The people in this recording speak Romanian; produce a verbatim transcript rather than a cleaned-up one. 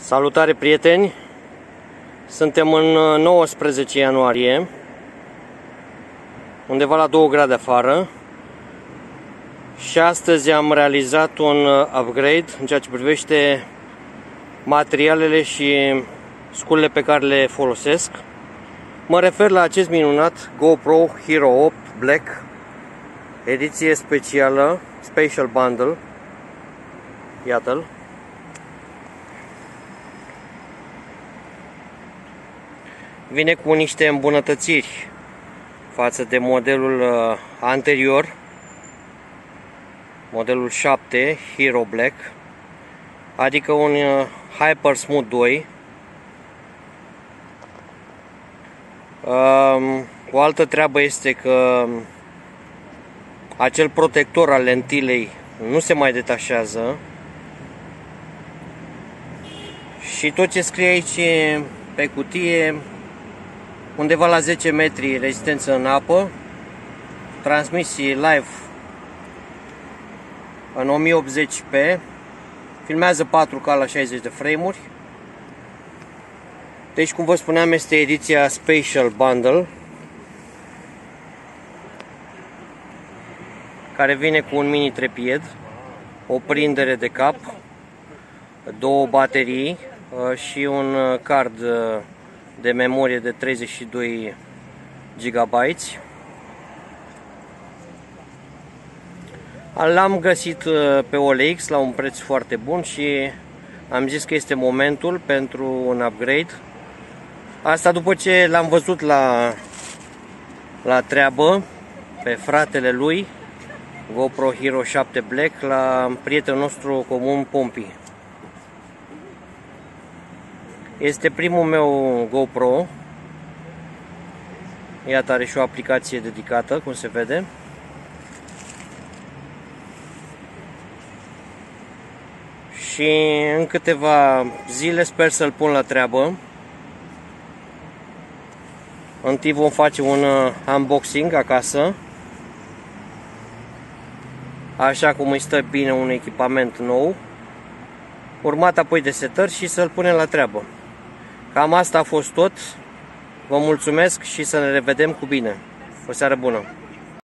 Salutare, prieteni! Suntem în nouăsprezece ianuarie, undeva la două grade afară, și astăzi am realizat un upgrade în ceea ce privește materialele și sculele pe care le folosesc. Mă refer la acest minunat GoPro Hero opt Black, ediție specială, Special Bundle. Iată-l. Vine cu niște îmbunătățiri față de modelul anterior, modelul șapte Hero Black, adică un Hyper Smooth doi. O altă treabă este că acel protector al lentilei nu se mai detașează și tot ce scrie aici pe cutie, undeva la zece metri rezistență în apă, transmisii live în o mie optzeci p, filmează patru K la șaizeci de frame-uri. Deci, cum vă spuneam, este ediția Special Bundle, care vine cu un mini trepied, o prindere de cap, două baterii și un card de memorie de treizeci și doi gigabyte. L-am găsit pe O L X la un preț foarte bun și am zis că este momentul pentru un upgrade. Asta după ce l-am văzut la, la treabă pe fratele lui, GoPro Hero șapte Black, la prietenul nostru comun, Pompi. Este primul meu GoPro. Iată, are și o aplicație dedicată, cum se vede. Și în câteva zile sper să-l pun la treabă. Întâi vom face un unboxing acasă, așa cum îi stă bine un echipament nou, urmat apoi de setări și să-l punem la treabă. Cam asta a fost tot. Vă mulțumesc și să ne revedem cu bine. O seară bună!